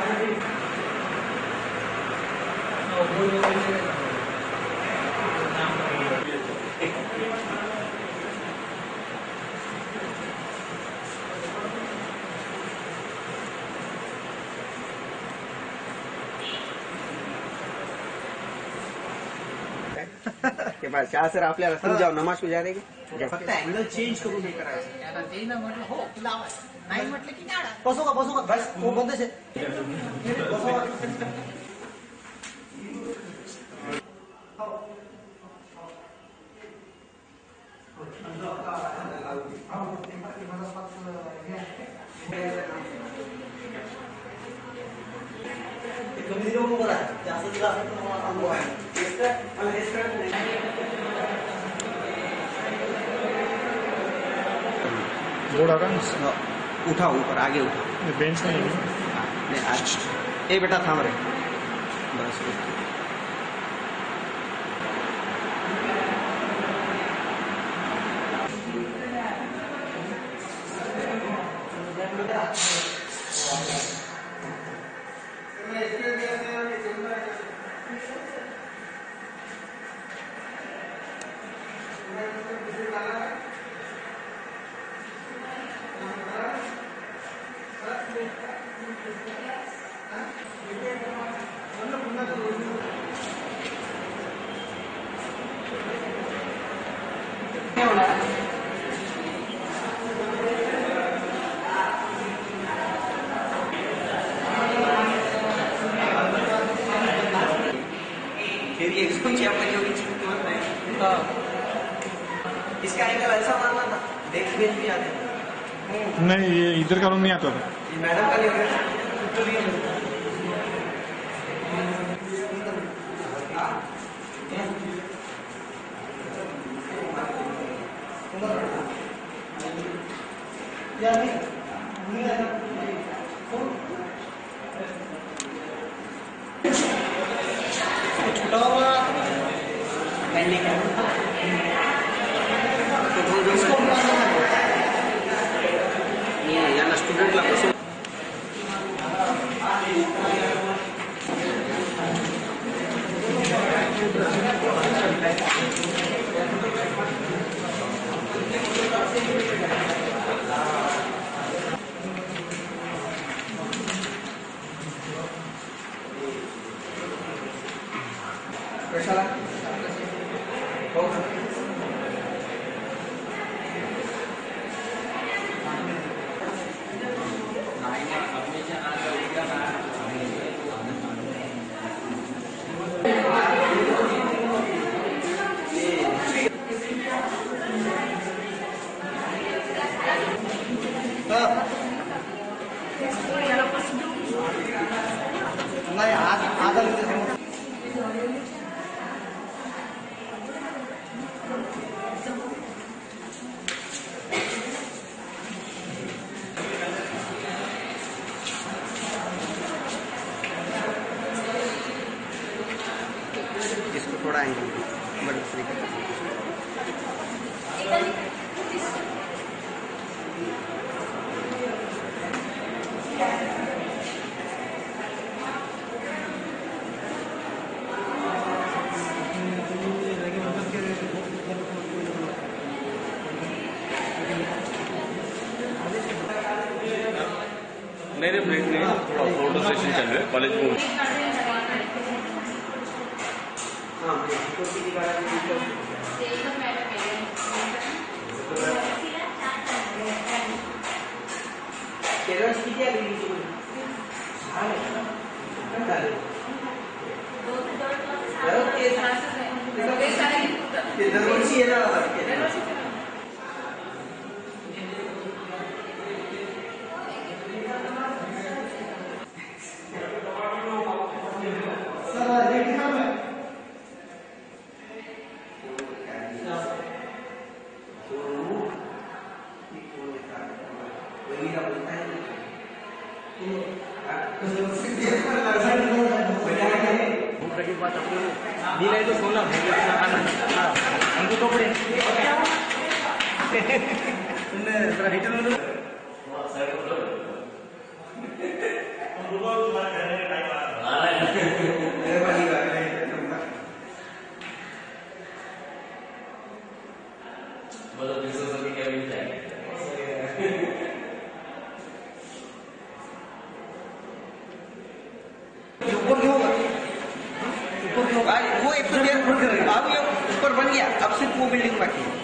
के बाद शाह सर आपल्याला समजाव नमाज को जा रहे की फक्त अँगल चेंज करून हे करायचं. आता ते ना म्हटलं हो लावा, नाही म्हटलं की नाही. बसो का बस वो बंद से उठा ऊपर आगे उठा. बेंच नहीं ए बेटा थांब रे बस. इसका एंगल ऐसा मारना था, देख भी आते नहीं, ये इधर का नहीं आता था. ये मैडम का लेकर छुटा हुआ पहनने का यांना स्टुडंटला बसवून कशाला हो नहीं आधा इसको थोड़ा एंगल बड़ी तरीके मेरे ब्रेक में थोड़ा फोटो सेशन चल रहा है कॉलेज में. दिलाय तो सोना हमको कपड़े रिटर्न वो एक तो अब ये ऊपर बन गया, अब सिर्फ वो बिल्डिंग बाकी है।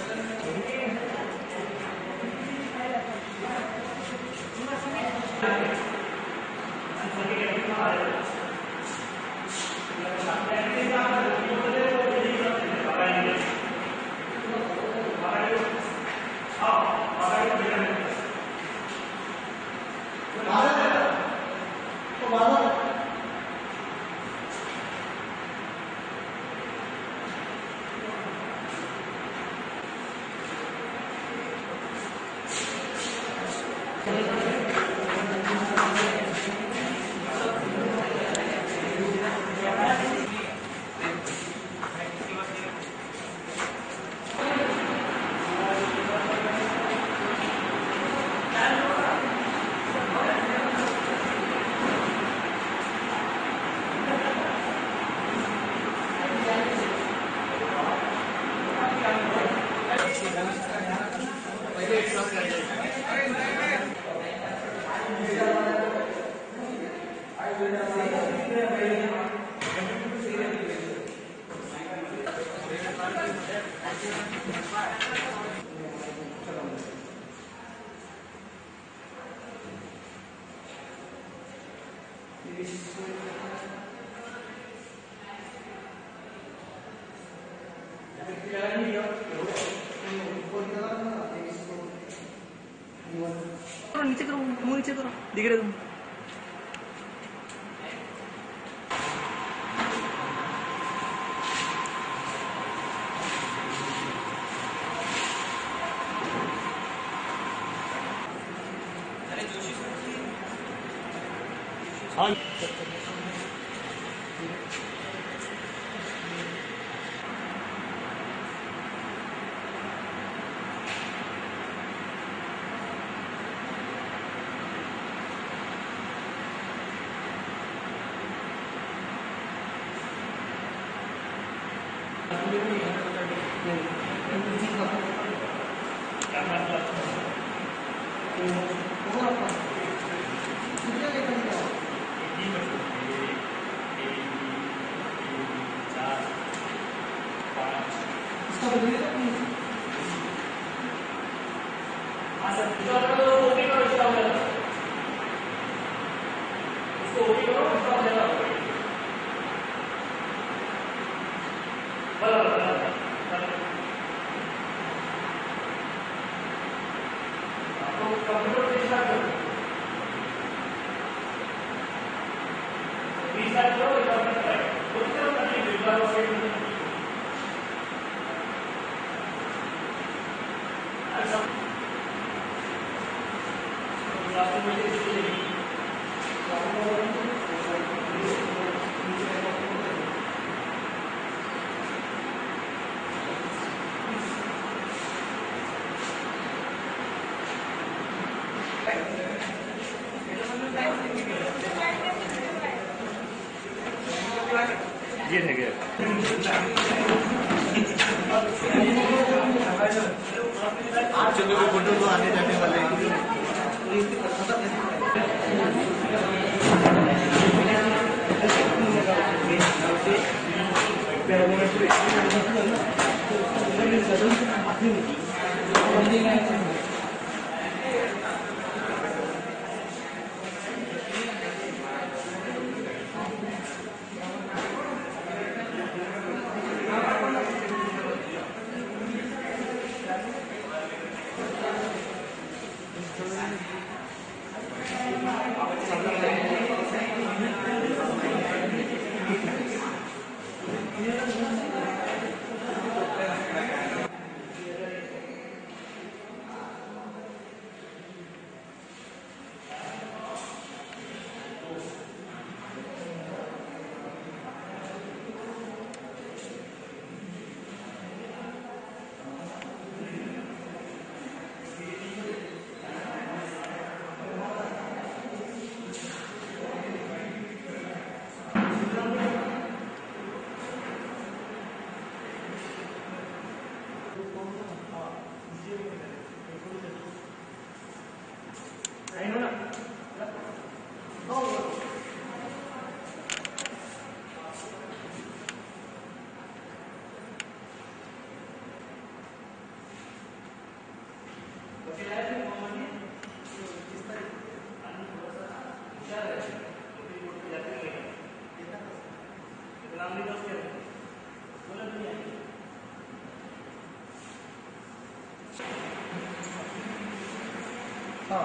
नीचे करो, मुंह नीचे करो, दिख रहे तुम। हाँ ये है क्या? चलो फोटो तो आने जाने वाले हाँ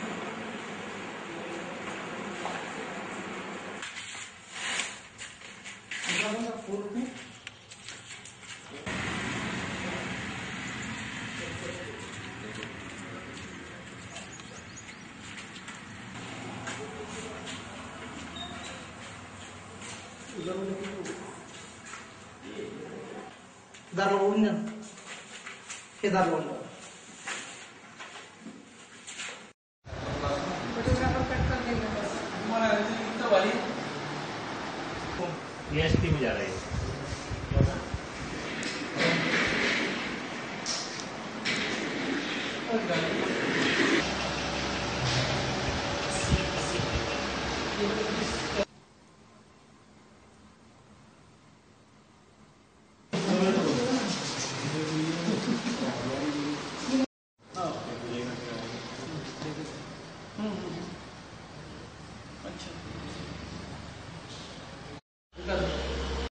दार लावून द्या ना. हे दार लावून द्या. EST में जा रही है।